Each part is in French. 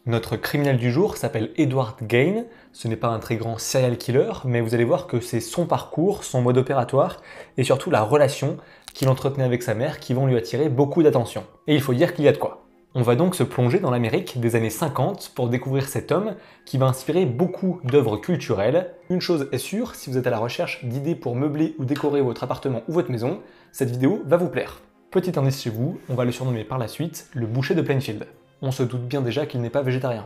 Notre criminel du jour s'appelle Edward Gain. Ce n'est pas un très grand serial killer, mais vous allez voir que c'est son parcours, son mode opératoire et surtout la relation qu'il entretenait avec sa mère qui vont lui attirer beaucoup d'attention. Et il faut dire qu'il y a de quoi. On va donc se plonger dans l'Amérique des années 50 pour découvrir cet homme qui va inspirer beaucoup d'œuvres culturelles. Une chose est sûre, si vous êtes à la recherche d'idées pour meubler ou décorer votre appartement ou votre maison, cette vidéo va vous plaire. Petit indice chez vous, on va le surnommer par la suite le boucher de Plainfield. On se doute bien déjà qu'il n'est pas végétarien.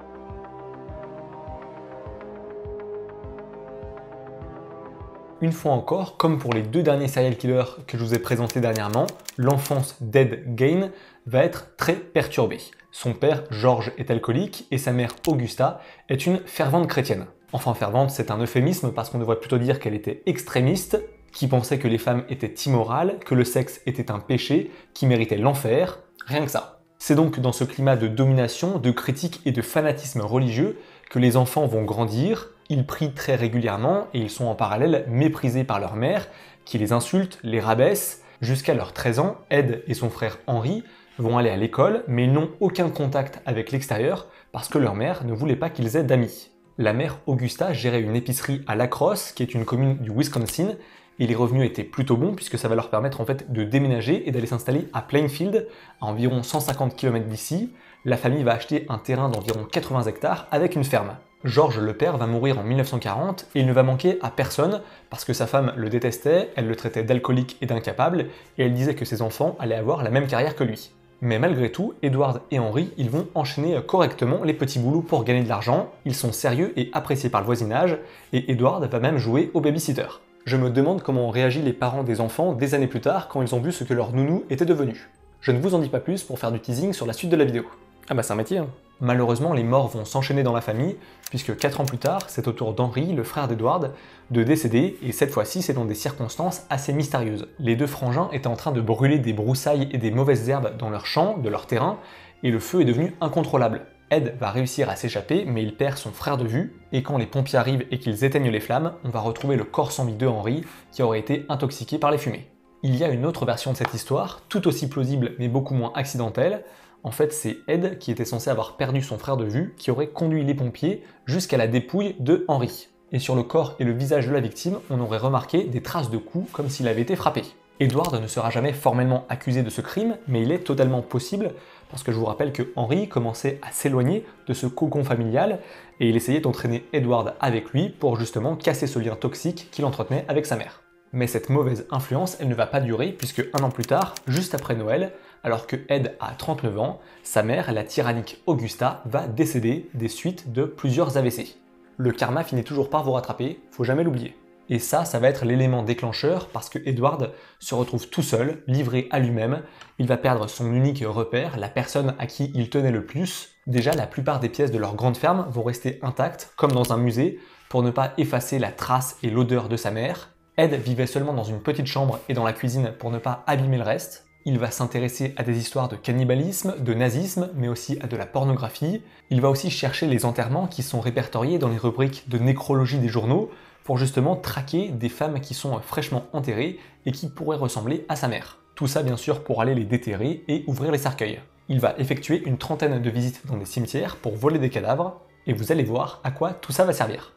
Une fois encore, comme pour les deux derniers serial killers que je vous ai présentés dernièrement, l'enfance d'Ed Gain va être très perturbée. Son père, George, est alcoolique et sa mère, Augusta, est une fervente chrétienne. Enfin fervente, c'est un euphémisme parce qu'on devrait plutôt dire qu'elle était extrémiste, qui pensait que les femmes étaient immorales, que le sexe était un péché, qui méritait l'enfer, rien que ça. C'est donc dans ce climat de domination, de critique et de fanatisme religieux que les enfants vont grandir, ils prient très régulièrement et ils sont en parallèle méprisés par leur mère, qui les insulte, les rabaisse. Jusqu'à leurs 13 ans, Ed et son frère Henry vont aller à l'école, mais ils n'ont aucun contact avec l'extérieur parce que leur mère ne voulait pas qu'ils aient d'amis. La mère Augusta gérait une épicerie à La Crosse, qui est une commune du Wisconsin, et les revenus étaient plutôt bons puisque ça va leur permettre en fait de déménager et d'aller s'installer à Plainfield, à environ 150 km d'ici. La famille va acheter un terrain d'environ 80 hectares avec une ferme. George, le père, va mourir en 1940 et il ne va manquer à personne parce que sa femme le détestait, elle le traitait d'alcoolique et d'incapable et elle disait que ses enfants allaient avoir la même carrière que lui. Mais malgré tout, Edward et Henry, ils vont enchaîner correctement les petits boulots pour gagner de l'argent, ils sont sérieux et appréciés par le voisinage et Edward va même jouer au babysitter. Je me demande comment ont réagi les parents des enfants des années plus tard quand ils ont vu ce que leur nounou était devenu. Je ne vous en dis pas plus pour faire du teasing sur la suite de la vidéo. Ah bah c'est un métier hein. Malheureusement, les morts vont s'enchaîner dans la famille, puisque 4 ans plus tard, c'est au tour d'Henry, le frère d'Edward, de décéder, et cette fois-ci c'est dans des circonstances assez mystérieuses. Les deux frangins étaient en train de brûler des broussailles et des mauvaises herbes dans leur champ, de leur terrain, et le feu est devenu incontrôlable. Ed va réussir à s'échapper, mais il perd son frère de vue, et quand les pompiers arrivent et qu'ils éteignent les flammes, on va retrouver le corps sans vie de Henry, qui aurait été intoxiqué par les fumées. Il y a une autre version de cette histoire, tout aussi plausible mais beaucoup moins accidentelle. En fait, c'est Ed qui était censé avoir perdu son frère de vue, qui aurait conduit les pompiers jusqu'à la dépouille de Henry. Et sur le corps et le visage de la victime, on aurait remarqué des traces de coups comme s'il avait été frappé. Edward ne sera jamais formellement accusé de ce crime, mais il est totalement possible, parce que je vous rappelle que Henry commençait à s'éloigner de ce cocon familial, et il essayait d'entraîner Edward avec lui pour justement casser ce lien toxique qu'il entretenait avec sa mère. Mais cette mauvaise influence, elle ne va pas durer, puisque un an plus tard, juste après Noël, alors que Ed a 39 ans, sa mère, la tyrannique Augusta, va décéder des suites de plusieurs AVC. Le karma finit toujours par vous rattraper, faut jamais l'oublier. Et ça va être l'élément déclencheur parce que Edward se retrouve tout seul, livré à lui-même. Il va perdre son unique repère, la personne à qui il tenait le plus. Déjà, la plupart des pièces de leur grande ferme vont rester intactes, comme dans un musée, pour ne pas effacer la trace et l'odeur de sa mère. Ed vivait seulement dans une petite chambre et dans la cuisine pour ne pas abîmer le reste. Il va s'intéresser à des histoires de cannibalisme, de nazisme, mais aussi à de la pornographie. Il va aussi chercher les enterrements qui sont répertoriés dans les rubriques de nécrologie des journaux pour justement traquer des femmes qui sont fraîchement enterrées et qui pourraient ressembler à sa mère. Tout ça bien sûr pour aller les déterrer et ouvrir les cercueils. Il va effectuer une trentaine de visites dans des cimetières pour voler des cadavres et vous allez voir à quoi tout ça va servir.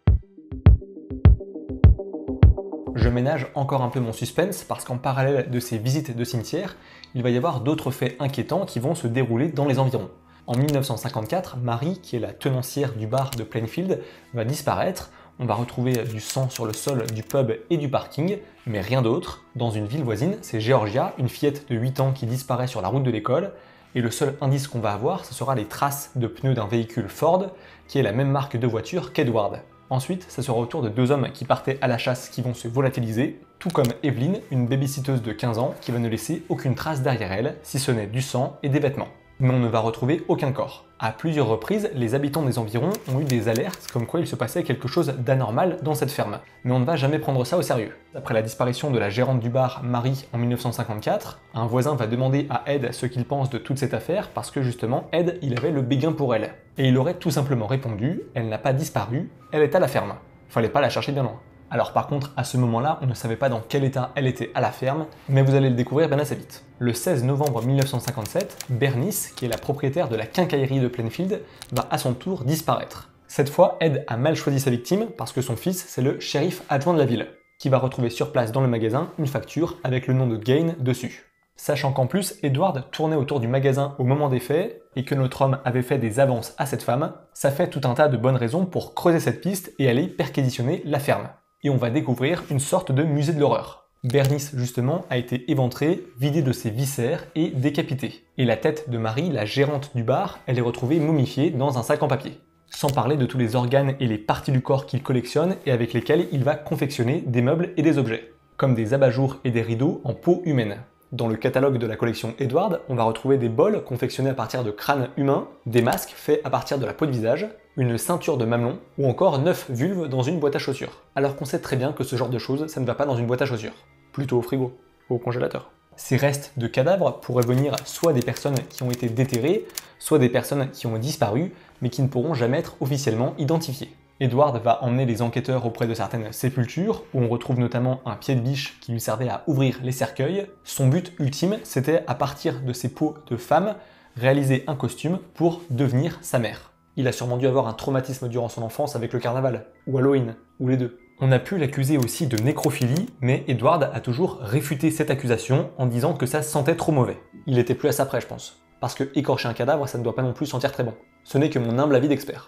Je ménage encore un peu mon suspense parce qu'en parallèle de ces visites de cimetières, il va y avoir d'autres faits inquiétants qui vont se dérouler dans les environs. En 1954, Mary, qui est la tenancière du bar de Plainfield, va disparaître. On va retrouver du sang sur le sol du pub et du parking, mais rien d'autre. Dans une ville voisine, c'est Georgia, une fillette de 8 ans qui disparaît sur la route de l'école, et le seul indice qu'on va avoir, ce sera les traces de pneus d'un véhicule Ford, qui est la même marque de voiture qu'Edward. Ensuite, ça sera au tour de deux hommes qui partaient à la chasse qui vont se volatiliser, tout comme Evelyn, une babysitteuse de 15 ans qui va ne laisser aucune trace derrière elle, si ce n'est du sang et des vêtements. Mais on ne va retrouver aucun corps. À plusieurs reprises, les habitants des environs ont eu des alertes comme quoi il se passait quelque chose d'anormal dans cette ferme. Mais on ne va jamais prendre ça au sérieux. Après la disparition de la gérante du bar, Mary, en 1954, un voisin va demander à Ed ce qu'il pense de toute cette affaire parce que justement, Ed, il avait le béguin pour elle. Et il aurait tout simplement répondu « Elle n'a pas disparu, elle est à la ferme ». Fallait pas la chercher bien loin. Alors par contre, à ce moment-là, on ne savait pas dans quel état elle était à la ferme, mais vous allez le découvrir bien assez vite. Le 16 novembre 1957, Bernice, qui est la propriétaire de la quincaillerie de Plainfield, va à son tour disparaître. Cette fois, Ed a mal choisi sa victime parce que son fils, c'est le shérif adjoint de la ville, qui va retrouver sur place dans le magasin une facture avec le nom de Gain dessus. Sachant qu'en plus, Edward tournait autour du magasin au moment des faits et que notre homme avait fait des avances à cette femme, ça fait tout un tas de bonnes raisons pour creuser cette piste et aller perquisitionner la ferme. Et on va découvrir une sorte de musée de l'horreur. Bernice, justement, a été éventrée, vidée de ses viscères et décapitée. Et la tête de Marie, la gérante du bar, elle est retrouvée momifiée dans un sac en papier. Sans parler de tous les organes et les parties du corps qu'il collectionne et avec lesquels il va confectionner des meubles et des objets, comme des abat-jours et des rideaux en peau humaine. Dans le catalogue de la collection Edward, on va retrouver des bols confectionnés à partir de crânes humains, des masques faits à partir de la peau de visage, une ceinture de mamelon ou encore 9 vulves dans une boîte à chaussures. Alors qu'on sait très bien que ce genre de choses, ça ne va pas dans une boîte à chaussures, plutôt au frigo, ou au congélateur. Ces restes de cadavres pourraient venir soit des personnes qui ont été déterrées, soit des personnes qui ont disparu, mais qui ne pourront jamais être officiellement identifiées. Edward va emmener les enquêteurs auprès de certaines sépultures, où on retrouve notamment un pied de biche qui lui servait à ouvrir les cercueils. Son but ultime, c'était, à partir de ces peaux de femmes, réaliser un costume pour devenir sa mère. Il a sûrement dû avoir un traumatisme durant son enfance avec le carnaval, ou Halloween, ou les deux. On a pu l'accuser aussi de nécrophilie, mais Edward a toujours réfuté cette accusation en disant que ça sentait trop mauvais. Il était plus à ça près, je pense. Parce que écorcher un cadavre, ça ne doit pas non plus sentir très bon. Ce n'est que mon humble avis d'expert.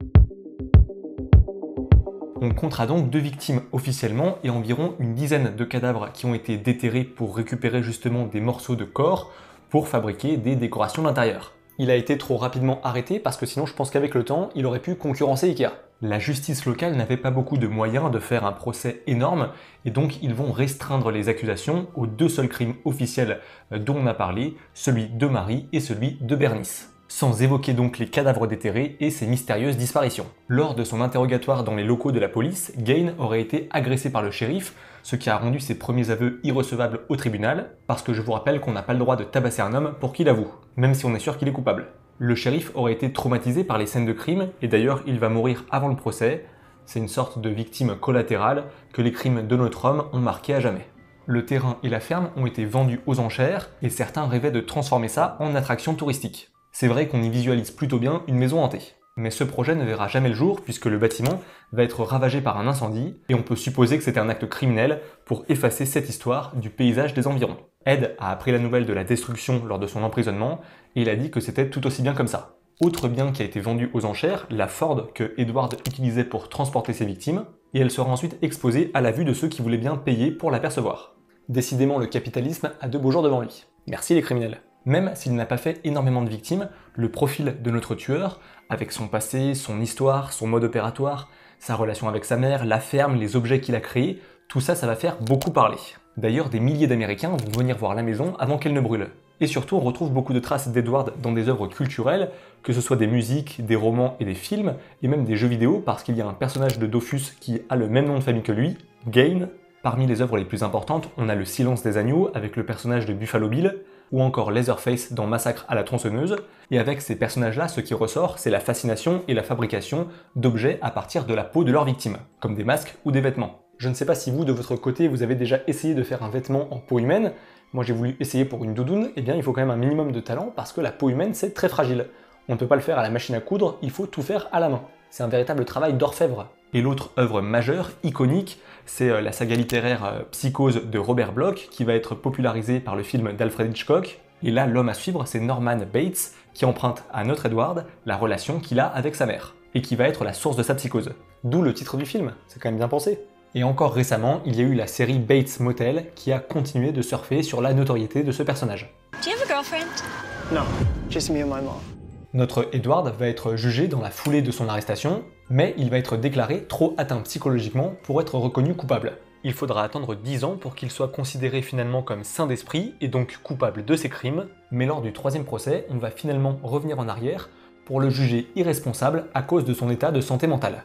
On comptera donc 2 victimes officiellement et environ une dizaine de cadavres qui ont été déterrés pour récupérer justement des morceaux de corps pour fabriquer des décorations d'intérieur. Il a été trop rapidement arrêté parce que sinon je pense qu'avec le temps, il aurait pu concurrencer Ikea. La justice locale n'avait pas beaucoup de moyens de faire un procès énorme et donc ils vont restreindre les accusations aux 2 seuls crimes officiels dont on a parlé, celui de Marie et celui de Bernice. Sans évoquer donc les cadavres déterrés et ces mystérieuses disparitions. Lors de son interrogatoire dans les locaux de la police, Gain aurait été agressé par le shérif, ce qui a rendu ses premiers aveux irrecevables au tribunal, parce que je vous rappelle qu'on n'a pas le droit de tabasser un homme pour qu'il avoue, même si on est sûr qu'il est coupable. Le shérif aurait été traumatisé par les scènes de crime, et d'ailleurs il va mourir avant le procès. C'est une sorte de victime collatérale que les crimes de notre homme ont marqué à jamais. Le terrain et la ferme ont été vendus aux enchères, et certains rêvaient de transformer ça en attraction touristique. C'est vrai qu'on y visualise plutôt bien une maison hantée. Mais ce projet ne verra jamais le jour puisque le bâtiment va être ravagé par un incendie et on peut supposer que c'était un acte criminel pour effacer cette histoire du paysage des environs. Ed a appris la nouvelle de la destruction lors de son emprisonnement et il a dit que c'était tout aussi bien comme ça. Autre bien qui a été vendu aux enchères, la Ford que Edward utilisait pour transporter ses victimes, et elle sera ensuite exposée à la vue de ceux qui voulaient bien payer pour l'apercevoir. Décidément, le capitalisme a de beaux jours devant lui. Merci les criminels. Même s'il n'a pas fait énormément de victimes, le profil de notre tueur, avec son passé, son histoire, son mode opératoire, sa relation avec sa mère, la ferme, les objets qu'il a créés, tout ça, ça va faire beaucoup parler. D'ailleurs, des milliers d'Américains vont venir voir la maison avant qu'elle ne brûle. Et surtout, on retrouve beaucoup de traces d'Edward dans des œuvres culturelles, que ce soit des musiques, des romans et des films, et même des jeux vidéo, parce qu'il y a un personnage de Dofus qui a le même nom de famille que lui, Gain. Parmi les œuvres les plus importantes, on a Le Silence des agneaux avec le personnage de Buffalo Bill, ou encore Leatherface dans Massacre à la tronçonneuse, et avec ces personnages-là, ce qui ressort, c'est la fascination et la fabrication d'objets à partir de la peau de leurs victimes, comme des masques ou des vêtements. Je ne sais pas si vous, de votre côté, vous avez déjà essayé de faire un vêtement en peau humaine. Moi j'ai voulu essayer pour une doudoune, et bien il faut quand même un minimum de talent parce que la peau humaine c'est très fragile. On ne peut pas le faire à la machine à coudre, il faut tout faire à la main. C'est un véritable travail d'orfèvre. Et l'autre œuvre majeure, iconique, c'est la saga littéraire Psychose de Robert Bloch, qui va être popularisée par le film d'Alfred Hitchcock. Et là, l'homme à suivre, c'est Norman Bates, qui emprunte à notre Edward la relation qu'il a avec sa mère, et qui va être la source de sa psychose. D'où le titre du film, c'est quand même bien pensé. Et encore récemment, il y a eu la série Bates Motel, qui a continué de surfer sur la notoriété de ce personnage. Do you have a girlfriend? No, just me and my mom. Notre Edward va être jugé dans la foulée de son arrestation, mais il va être déclaré trop atteint psychologiquement pour être reconnu coupable. Il faudra attendre 10 ans pour qu'il soit considéré finalement comme sain d'esprit et donc coupable de ses crimes, mais lors du 3e procès, on va finalement revenir en arrière pour le juger irresponsable à cause de son état de santé mentale.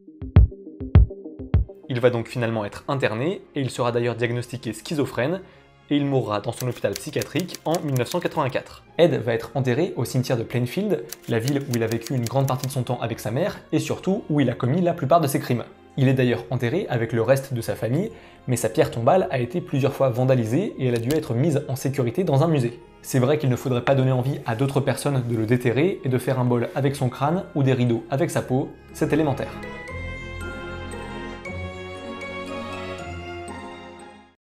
Il va donc finalement être interné, et il sera d'ailleurs diagnostiqué schizophrène, et il mourra dans son hôpital psychiatrique en 1984. Ed va être enterré au cimetière de Plainfield, la ville où il a vécu une grande partie de son temps avec sa mère, et surtout où il a commis la plupart de ses crimes. Il est d'ailleurs enterré avec le reste de sa famille, mais sa pierre tombale a été plusieurs fois vandalisée et elle a dû être mise en sécurité dans un musée. C'est vrai qu'il ne faudrait pas donner envie à d'autres personnes de le déterrer et de faire un bol avec son crâne ou des rideaux avec sa peau, c'est élémentaire.